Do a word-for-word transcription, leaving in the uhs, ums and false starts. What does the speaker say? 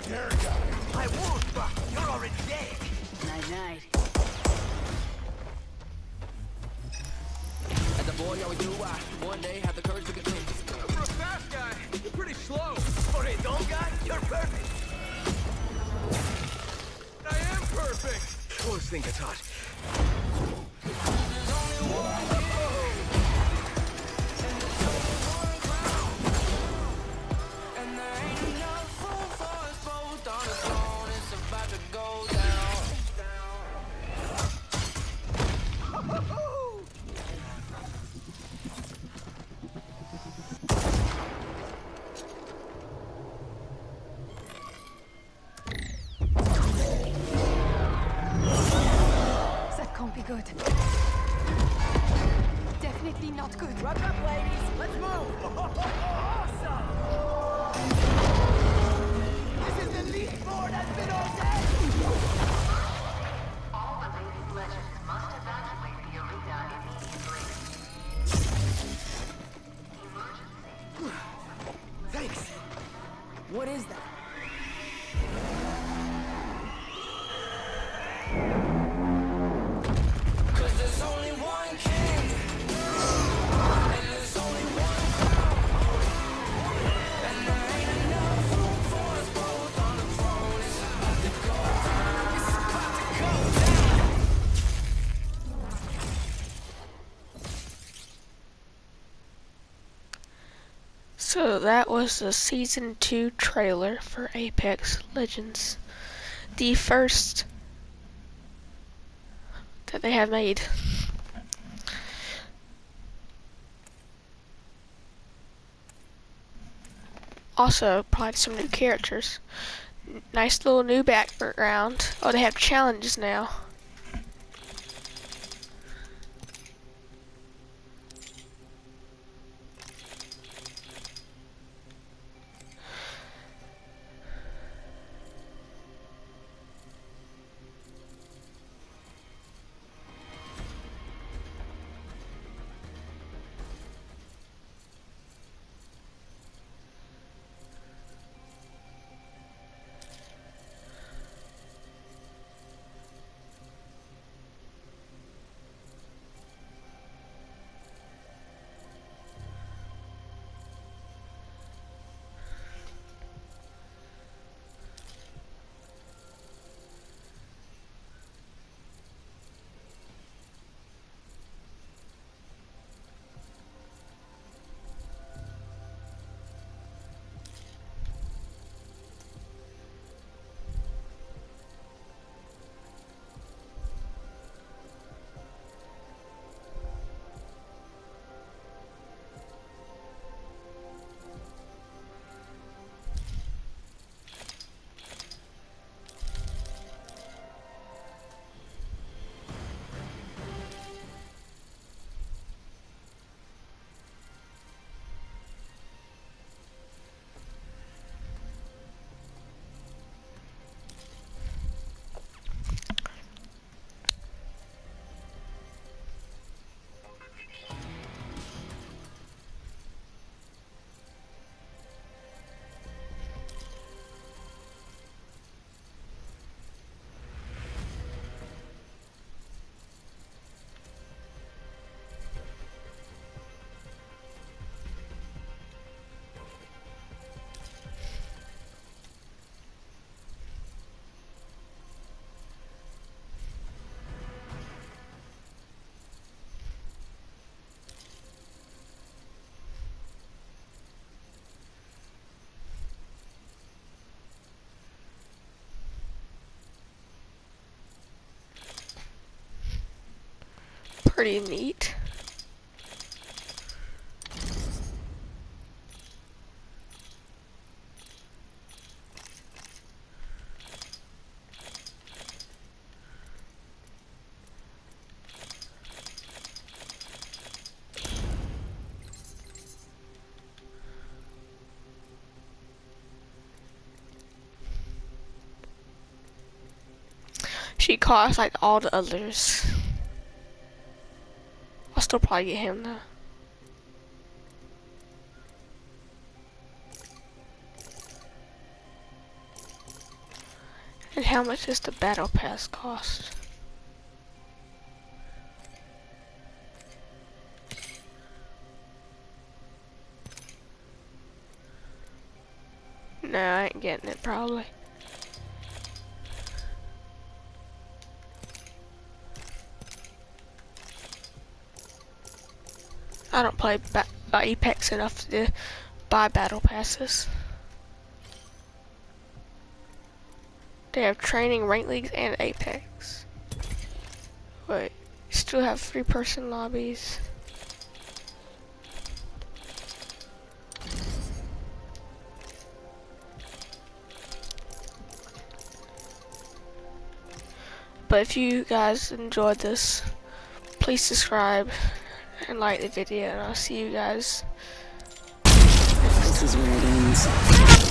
dare die. I won't, but you're already dead. Night night. As a boy, always knew I one day have the courage to be king. For a fast guy, you're pretty slow. For a dull guy, you're perfect. I am perfect. Close thing to touch. Good. Definitely not good. Wrap up, ladies. Let's move. Awesome. This is the least board that's been all day. All related legends must evacuate the arena immediately. Emergency. Thanks. What is that? So that was the season two trailer for Apex Legends, the first that they have made. Also, probably some new characters. Nice little new background. Oh, they have challenges now. Pretty neat. She costs like all the others. I'll still probably get him though. And how much does the battle pass cost? No, I ain't getting it probably. I don't play ba Apex enough to buy battle passes. They have training, rank leagues, and Apex. Wait, still have three person lobbies. But if you guys enjoyed this, please subscribe and like the video, and I'll see you guys. This is where it ends.